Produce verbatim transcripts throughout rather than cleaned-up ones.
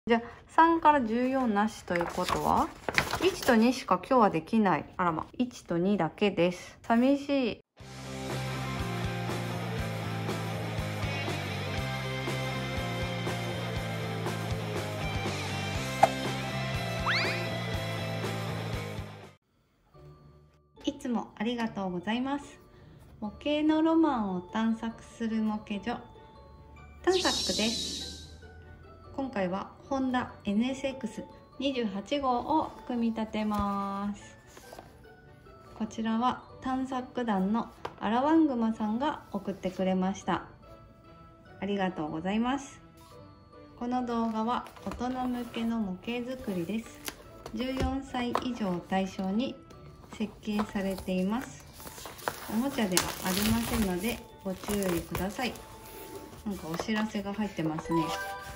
じゃあさんからじゅうよんなしということはいちとにしか今日はできない。あらま、いちとにだけです。寂しい。いつもありがとうございます。模型のロマンを探索する模型所、探索です。今回はホンダ エヌエスエックスにじゅうはち 号を組み立てます。こちらは探索団のアラワングマさんが送ってくれました。ありがとうございます。この動画は大人向けの模型作りです。じゅうよんさい以上を対象に設計されています。おもちゃではありませんのでご注意ください。なんかお知らせが入ってますね。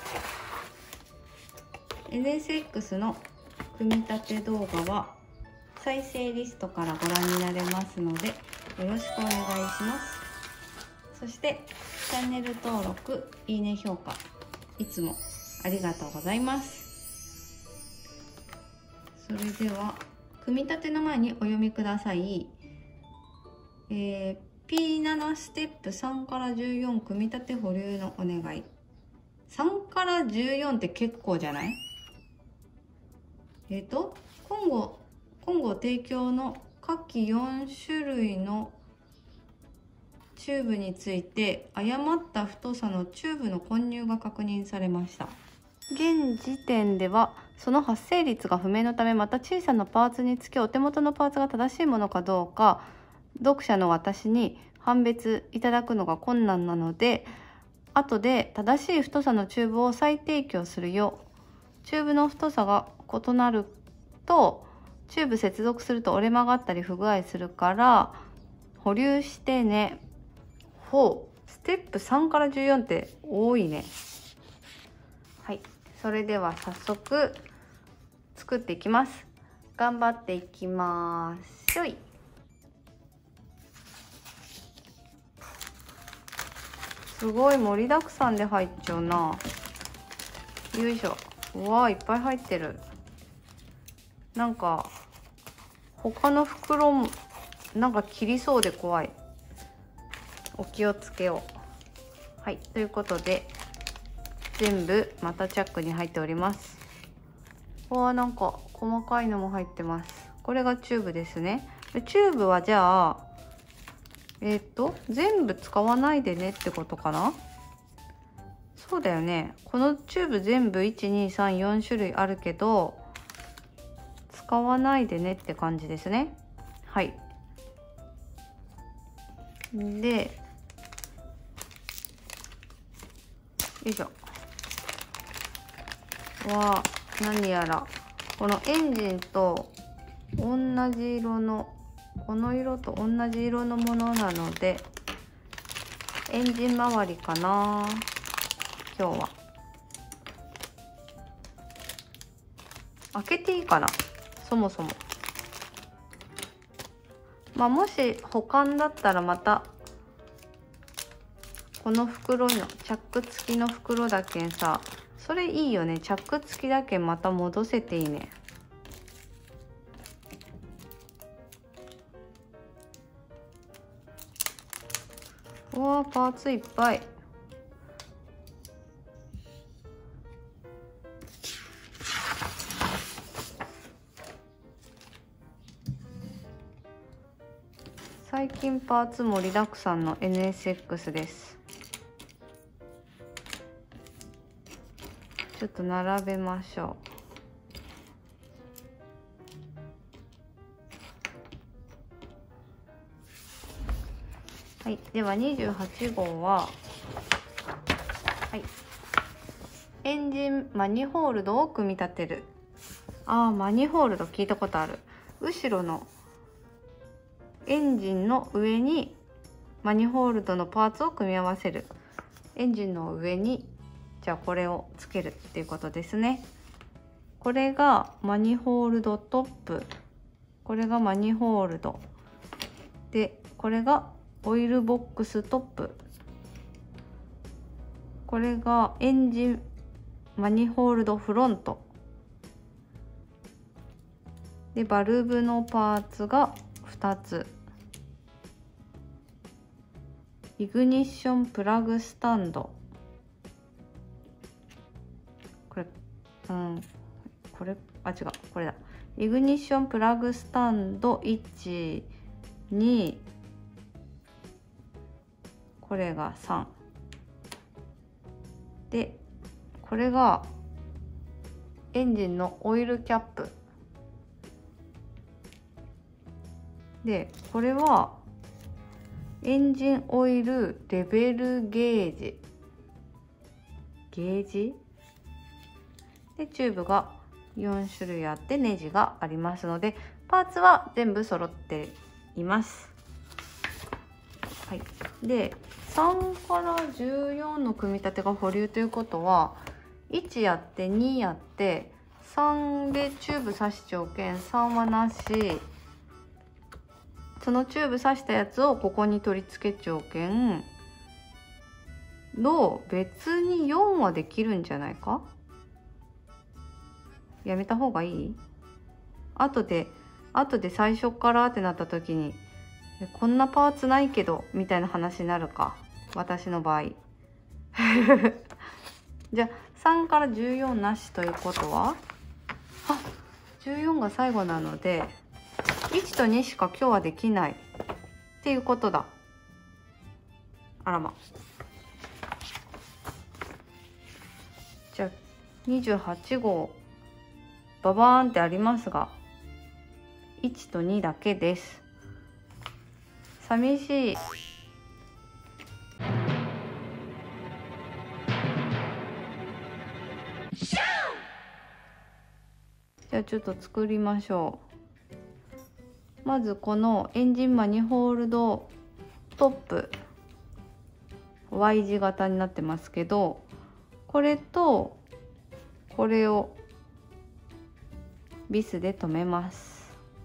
エヌエスエックス の組み立て動画は再生リストからご覧になれますのでよろしくお願いします。そしてチャンネル登録、いいね、評価いつもありがとうございます。それでは組み立ての前にお読みください。えー、ピーなな ステップさんからじゅうよん組み立て保留のお願い。さんからじゅうよんって結構じゃない？えっと今後今後提供の下記よん種類のチューブについて誤った太さのチューブの混入が確認されました。現時点ではその発生率が不明のため、また小さなパーツにつきお手元のパーツが正しいものかどうか読者の私に判別いただくのが困難なので、後で正しい太さのチューブを再提供するよう。チューブの太さが異なるとチューブ接続すると折れ曲がったり不具合するから保留してね。ほう、ステップさんからじゅうよんって多いね。はい、それでは早速作っていきます。頑張っていきます。しょい。すごい盛りだくさんで入っちゃうな。よいしょ。うわー、いっぱい入ってる。なんか他の袋もなんか切りそうで怖い。お気をつけよう。はい、ということで全部またチャックに入っております。わあ、なんか細かいのも入ってます。これがチューブですね。チューブはじゃあえっと全部使わないでねってことかな。そうだよね。このチューブ全部いちにさんよん種類あるけど使わないでねって感じですね。はい。でよいしょ。は何やらこのエンジンと同じ色のこの色と同じ色のものなのでエンジン周りかな今日は。開けていいかな、そもそも。まあもし保管だったらまたこの袋のチャック付きの袋だけんさ、それいいよね。チャック付きだけんまた戻せていいね。うわー、パーツいっぱい。最近パーツ盛りだくさんの エヌエスエックス です。ちょっと並べましょう。はい、ではにじゅうはち号は、はい、エンジンマニホールドを組み立てる。あー、マニホールド聞いたことある。後ろのエンジンの上にマニホールドのパーツを組み合わせる。エンジンの上にじゃあこれをつけるっていうことですね。これがマニホールドトップ、これがマニホールドで、これがオイルボックストップ、これがエンジンマニホールドフロントで、バルブのパーツがふたつ、イグニッションプラグスタンド、これ、うん、これ、あ、違う、これだ。イグニッションプラグスタンドいち、に、これがさん。で、これがエンジンのオイルキャップ。で、これはエンジンオイルレベルゲージ。ゲージで、チューブがよんしゅるいあってネジがありますので、パーツは全部揃っています。はい、でさんからじゅうよんの組み立てが保留ということは、いちやってにやってさんでチューブ刺し条件、さんはなし、そのチューブ刺したやつをここに取り付け条件の別によんはできるんじゃないか。やめた方がいい？後で後で最初からってなった時に、こんなパーツないけどみたいな話になるか、私の場合。じゃあさんからじゅうよんなしということは、あ、じゅうよんが最後なのでいちとにしか今日はできないっていうことだ。あらま。じゃあにじゅうはちごうババーンってありますが、いちとにだけです。寂しい。じゃあちょっと作りましょう。まずこのエンジンマニホールドトップ Y 字型になってますけど、これとこれをビスで留めます。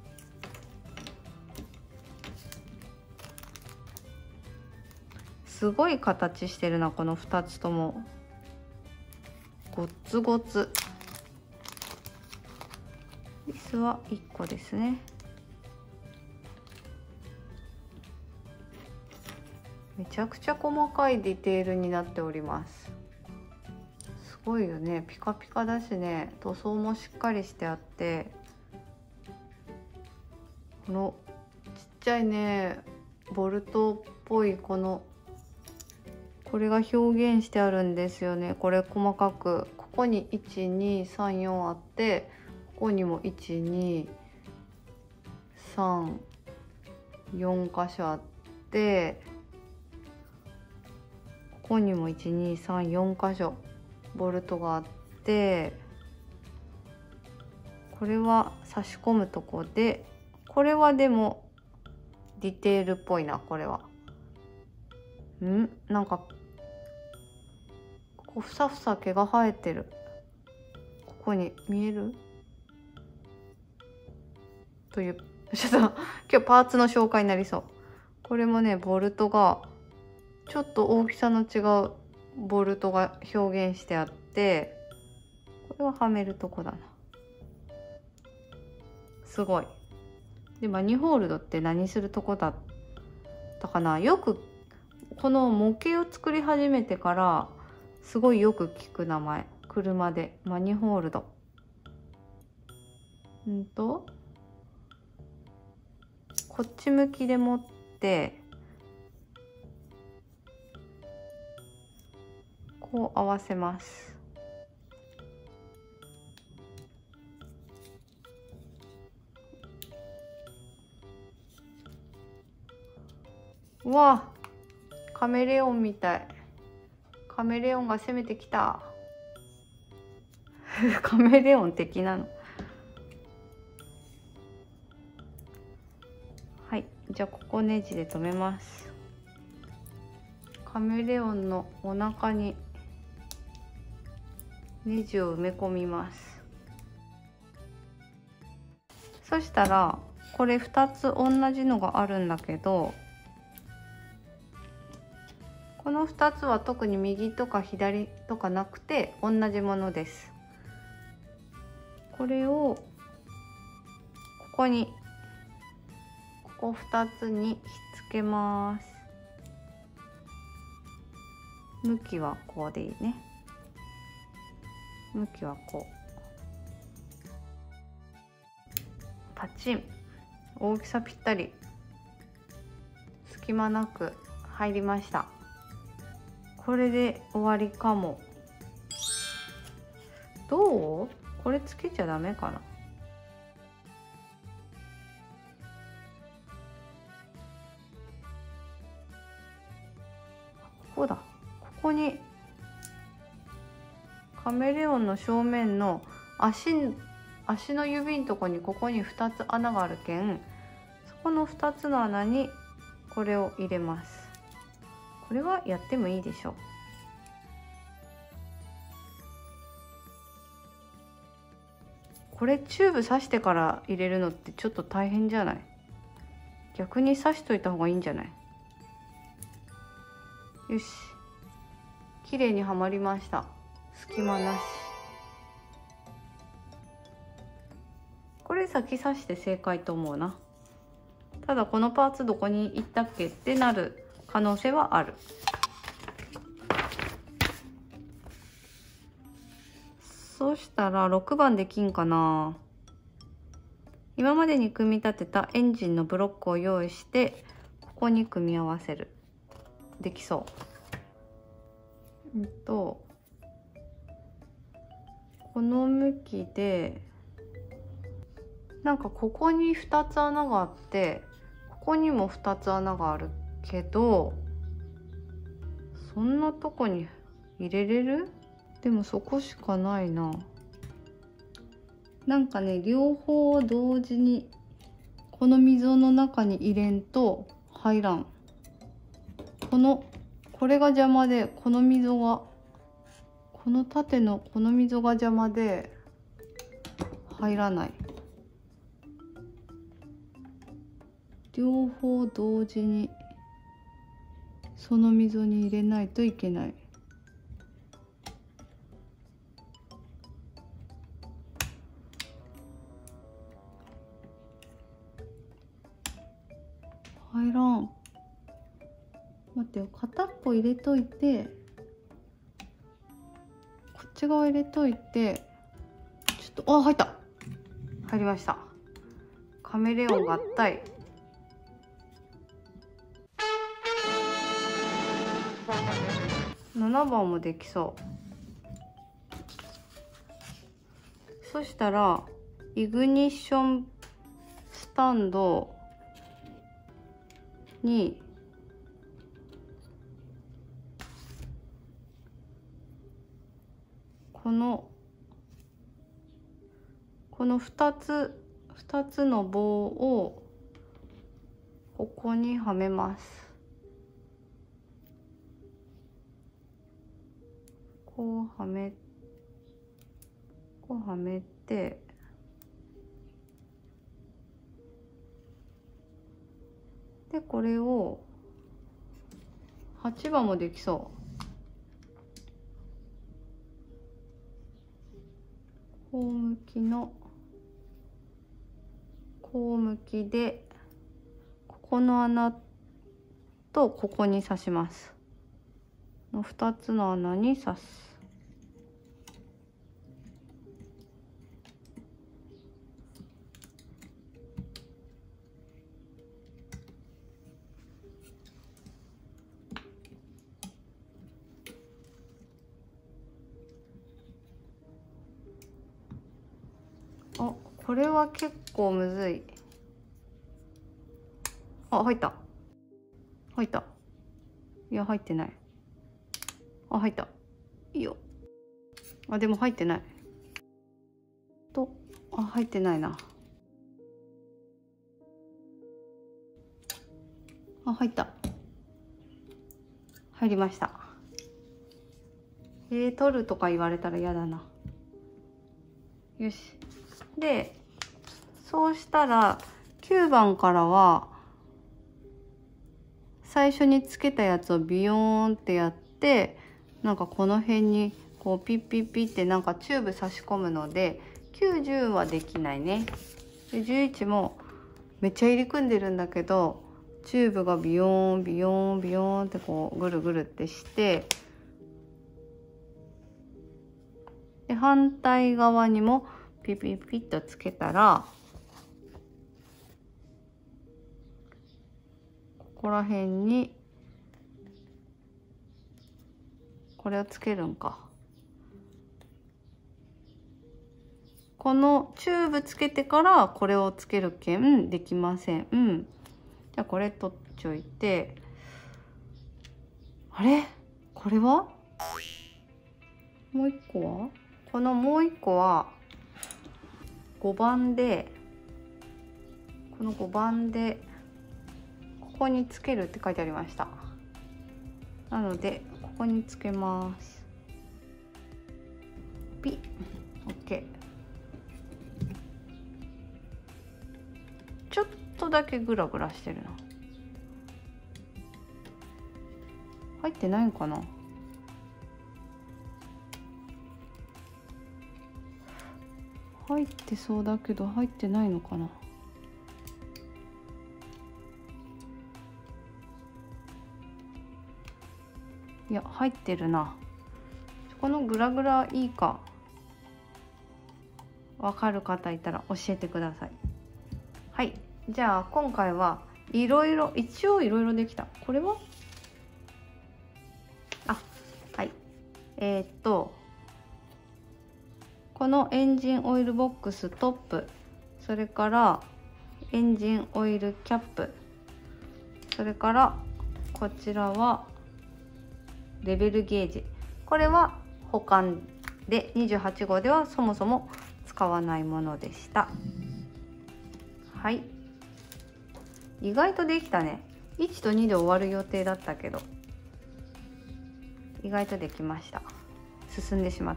すごい形してるな、このふたつとも。ゴツゴツ。ビスはいっこですね。めちゃくちゃ細かいディテールになっております。すごいよね。ピカピカだしね、塗装もしっかりしてあって、このちっちゃいねボルトっぽいこのこれが表現してあるんですよね。これ細かく、ここにいちにさんよんあって、ここにもいちにさんよん箇所あって、ここにもいちにさんよん箇所ボルトがあって、これは差し込むとこで、これはでもディテールっぽいな。これはんなんかここふさふさ毛が生えてる。ここに見えるという、ちょっと今日パーツの紹介になりそう。これもねボルトがちょっと大きさの違うボルトが表現してあって、これははめるとこだな。すごい。でマニホールドって何するとこだったかな。よくこの模型を作り始めてからすごいよく聞く名前。車でマニホールド。うんとこっち向きで持ってこう合わせます。うわ、カメレオンみたい。カメレオンが攻めてきた。カメレオン的なの。はい、じゃあここネジで留めます。カメレオンのお腹にネジを埋め込みます。そしたらこれふたつ同じのがあるんだけど、ここのふたつは特に右とか左とかなくて同じものです。これをここにここふたつにひっつけます。向きはこうでいいね。向きはこう。パチン。大きさぴったり。隙間なく入りました。これで終わりかも。どう？これつけちゃダメかな。ここだ。ここにカメレオンの正面の足足の指のとこにここにふたつ穴があるけん、そこのふたつの穴にこれを入れます。これはやってもいいでしょう。これチューブ刺してから入れるのってちょっと大変じゃない？逆に刺しといた方がいいんじゃない？よし、綺麗にはまりました。隙間なし。これ先刺して正解と思うな。ただこのパーツどこに行ったっけってなる可能性はある。そうしたらろくばんで金かな。今までに組み立てたエンジンのブロックを用意してここに組み合わせる。できそう。うんとこの向きでなんかここにふたつ穴があってここにもふたつ穴があるけど、そんなとこに入れれる？でもそこしかないな。なんかね、両方同時にこの溝の中に入れんと入らん。このこれが邪魔で、この溝がこの縦のこの溝が邪魔で入らない。両方同時にその溝に入れないといけない。入らん。待ってよ、片っぽ入れといてこっち側入れといて、ちょっと、あ、入った。入りました。カメレオン合体。ななばんもできそう。そしたらイグニッションスタンドにこのこのふたつふたつの棒をここにはめます。こうはめこうはめて、でこれをはちばんもできそう。こう向きのこう向きでここの穴とここに刺します。のふたつの穴に刺す。あ、これは結構むずい。あ、入った。入った。いや、入ってない。あ、入った。いいよ。あ、でも入ってない。と、あ、入ってないな。あ、入った。入りました。えー、取るとか言われたら嫌だな。よし。で、そうしたらきゅうばんからは最初につけたやつをビヨーンってやって、なんかこの辺にこうピッピッピッってなんかチューブ差し込むので、きゅうじゅうはできないね。でじゅういちもめっちゃ入り組んでるんだけど、チューブがビヨーンビヨーンビヨーンってこうぐるぐるってして、で反対側にもピピピッとつけたら、ここら辺にこれをつけるんか。このチューブつけてからこれをつけるけんできません。うん。じゃあこれ取っちょいて、あれこれはもう一個はこのもう一個はごばんで、このごばんでここにつけるって書いてありました。なのでここにつけます。ピッ OK。ちょっとだけグラグラしてるな。入ってないのかな。入ってそうだけど入ってないのかな。いや入ってるな。このグラグラいいかわかる方いたら教えてください。はい、じゃあ今回はいろいろ、一応いろいろできた。これはあ、はいえー、っとこのエンジンオイルボックストップ、それからエンジンオイルキャップ、それからこちらはレベルゲージ。これは保管でにじゅうはち号ではそもそも使わないものでした。はい、意外とできたね。いちとにで終わる予定だったけど意外とできました。進んでしまった。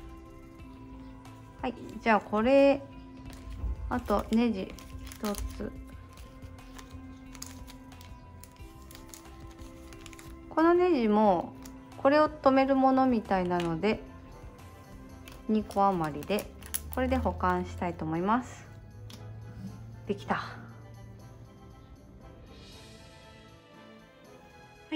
はい、じゃあこれあとネジひとつ。このネジもこれを留めるものみたいなのでにこ余りで、これで保管したいと思います。できた。はい、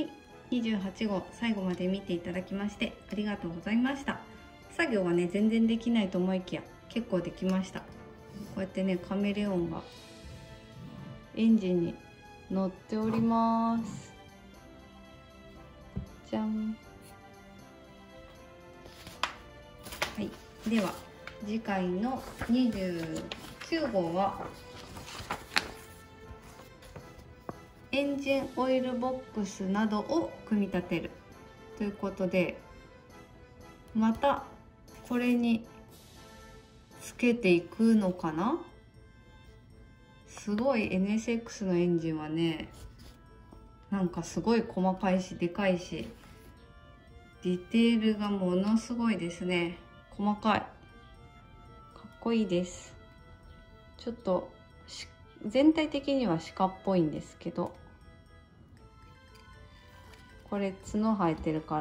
にじゅうはち号最後まで見ていただきましてありがとうございました。作業はね全然できないと思いきや結構できました。こうやってねカメレオンがエンジンに乗っております。じゃん。はい、では次回のにじゅうきゅう号はエンジンオイルボックスなどを組み立てるということで、またこれにつけていくのかな。すごい エヌエスエックス のエンジンはね、なんかすごい細かいしでかいし、ディテールがものすごいですね。細かい、かっこいいです。ちょっと全体的には鹿っぽいんですけど、これ角生えてるから、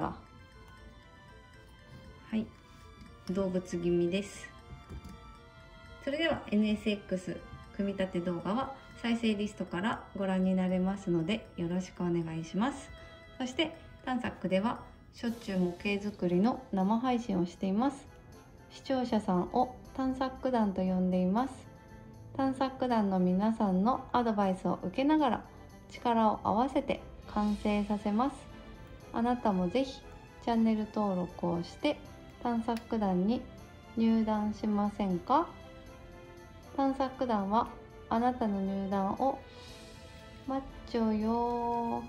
はい、動物気味です。それでは エヌエスエックス 組み立て動画は再生リストからご覧になれますのでよろしくお願いします。そして探索ではしょっちゅう模型作りの生配信をしています。視聴者さんを探索団と呼んでいます。探索団の皆さんのアドバイスを受けながら力を合わせて完成させます。あなたもぜひチャンネル登録をして探索団に入団しませんか？探索団はあなたの入団を待っちょよ。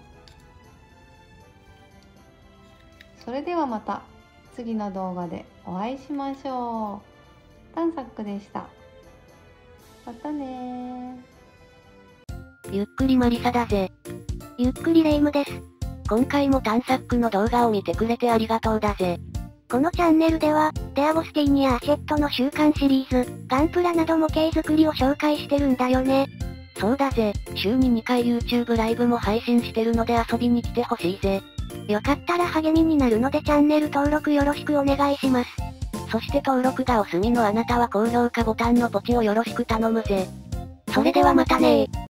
それではまた次の動画でお会いしましょう。探索でした。またね。 ゆっくりマリサだぜ。ゆっくりレイムです。今回も探索の動画を見てくれてありがとうだぜ。このチャンネルでは、デアゴスティーニやアシェットの週刊シリーズ、ガンプラなど模型作りを紹介してるんだよね。 そうだぜ、週ににかい YouTube ライブも配信してるので遊びに来てほしいぜ。 よかったら励みになるのでチャンネル登録よろしくお願いします。 そして登録がお済みのあなたは高評価ボタンのポチをよろしく頼むぜ。 それではまたねー。